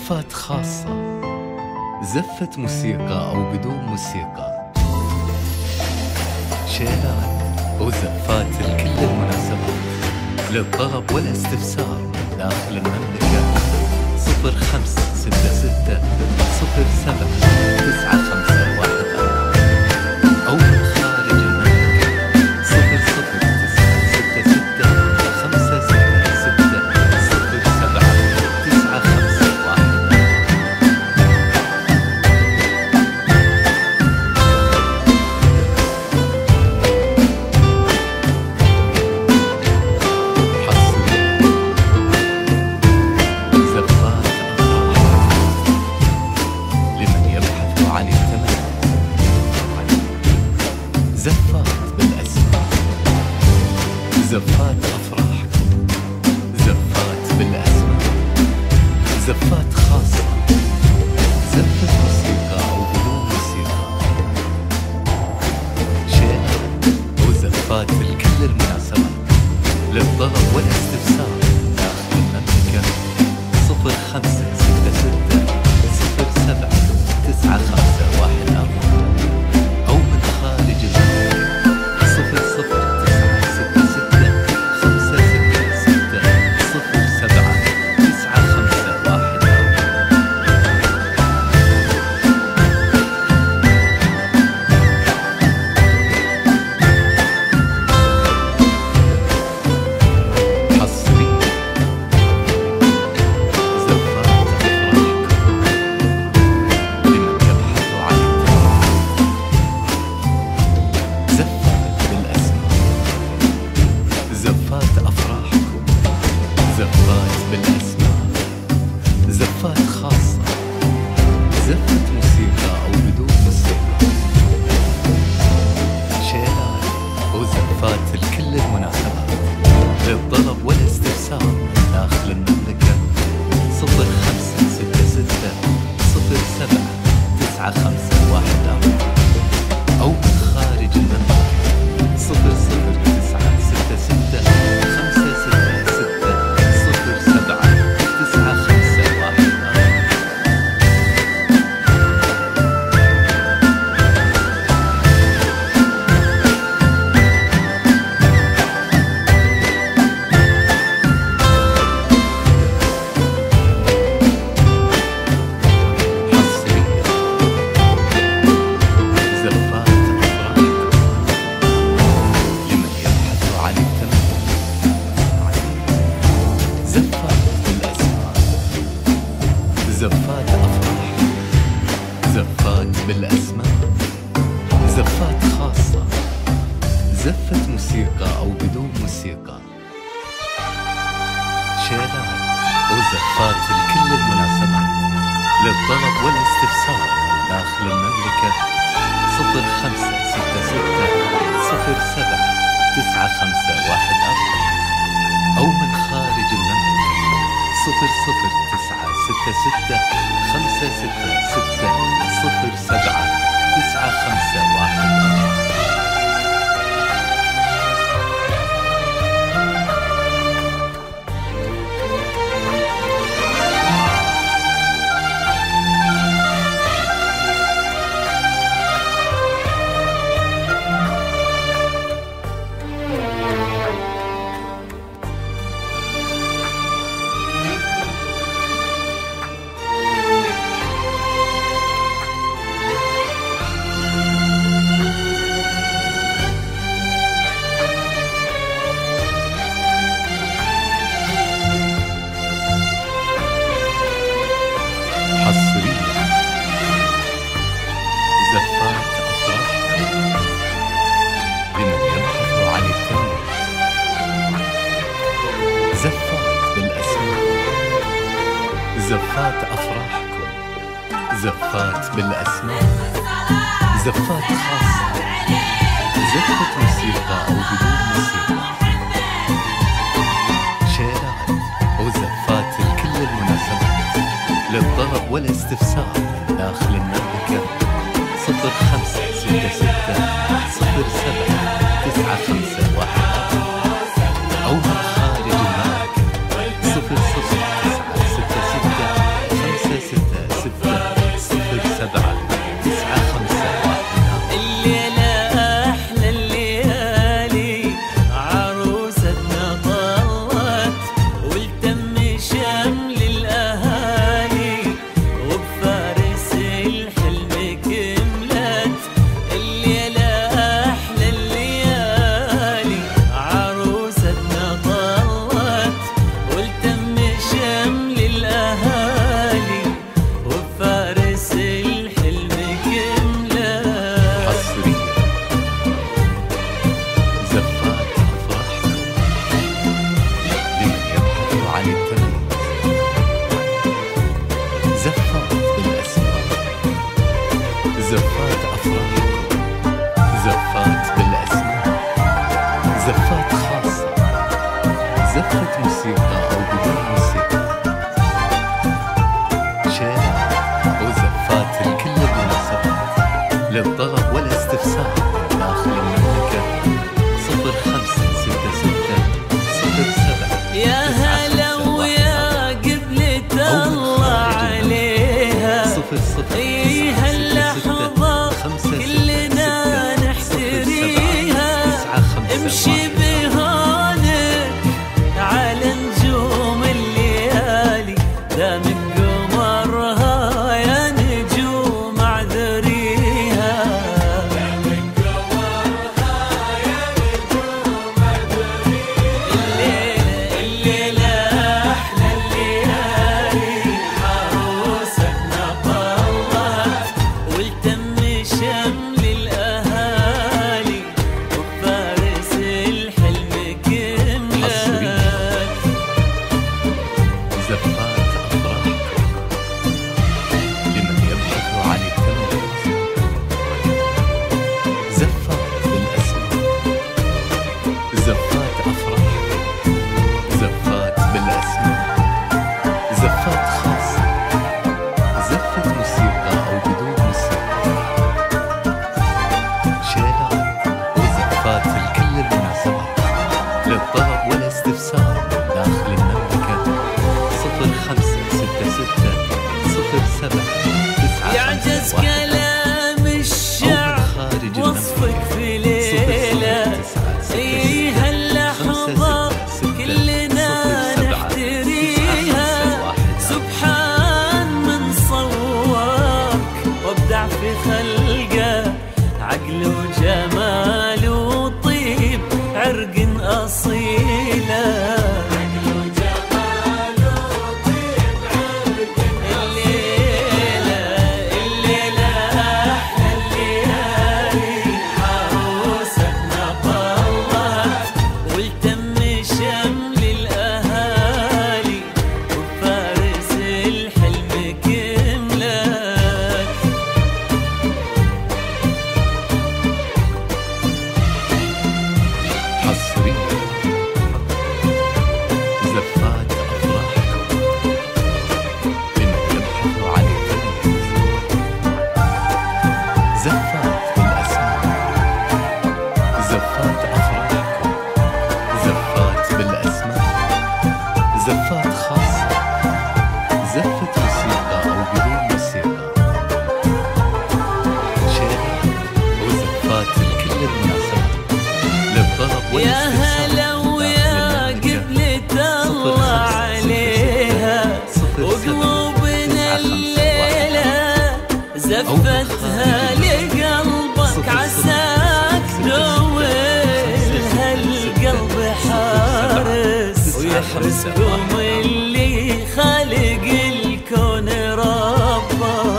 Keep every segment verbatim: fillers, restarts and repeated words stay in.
زفات خاصة، زفة موسيقى أو بدون موسيقى، شيلات وزفات لكل المناسبات، للطلب والاستفسار داخل المملكة. صفر خمسة ستة ستة صفر سبعة تسعة خمسة واحد أربعة أو من خارج المملكة. صفر صفر تسعة ستة ستة خمسة ستة ستة صفر سبعة تسعة خمسة واحد. زفات بالأسماء، زفات أفراحكم، زفات بالأسماء، زفات خاصة، زفة موسيقى أو بدون موسيقى، شيلات وزفات لكل المناسبات، للطلب والاستفسار داخل المملكة. صفر خمسة ستة ستة صفر سبعة تسعة خمسة واحد أربعة أو من خارج المملكة. صفر صفر تسعة ستة ستة خمسة ستة ستة صفر سبعة تسعة خمسة واحد أربعة. حصريا زفات أفراحكم لمن يبحث عن التميز. زفات بالأسماء، زفات أفراحكم، زفات بالأسماء، زفات خاصة، زفة موسيقى أو بدون موسيقى، شيلات وزفات لكل المناسبات، للطلب والاستفسار داخل المملكة. صفر خمسة ستة ستة صفر سبعة تسعة خمسة واحد أربعة أو من خارج المملكة. صفر صفر تسعة ستة ستة خمسة ستة ستة صفر سبعة تسعة خمسة واحد أربعة. حصريا زفات أفراحكم لمن يبحث عن التميز. زفات بالأسماء، زفات أفراحكم، زفات بالأسماء، زفات خاصة، زفة موسيقى أو بدون موسيقى، شيلات وزفات لكل المناسبات، للطلب والاستفسار داخل المملكة. صفر خمسة ستة ستة صفر سبعة تسعة خمسة واحد أربعة أو من خارج المملكة. صفر صفر تسعة ستة ستة خمسة ستة ستة صفر سبعة تسعة خمسة واحد أربعة. حصريا زفات أفراحكم لمن يبحث عن التميز. زفات بالأسماء، زفات أفراحكم، زفات بالأسماء، زفات خاصة، زفة موسيقى أو بدون موسيقى، شيلات وزفات لكل المناسبات، للطلب والاستفسار داخل المملكة. صفر خمسة ستة ستة صفر سبعة تسعة خمسة واحد أربعة أو من خارج المملكة. صفر صفر تسعة ستة ستة خمسة المناسبات للطلب يا هلا ويا قبلة الله عليها وقلوبنا الليلة زفتها لقلبك عساك نولها القلب حارس ويحرسكم اللي خالق الكون ربه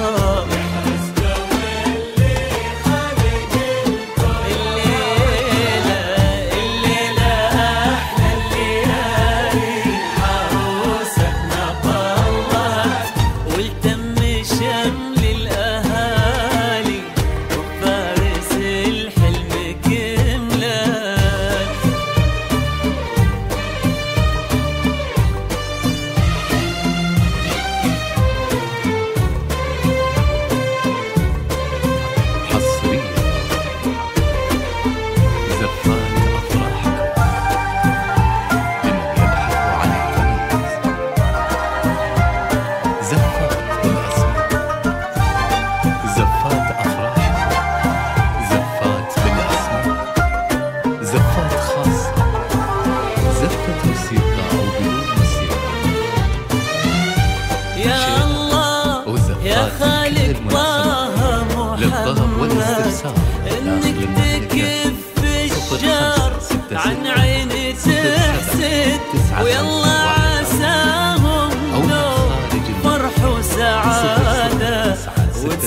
يا خالق طه محمد انك تكف الشر عن عين تحسد ويلا عساهم لو فرح وسعادة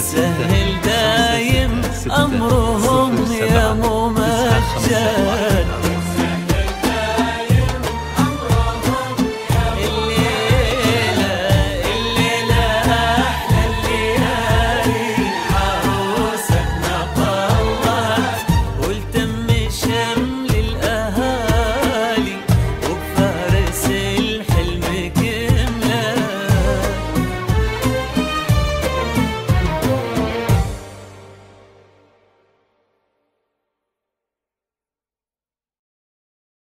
وتسهل دايم امرهم يا ممجد.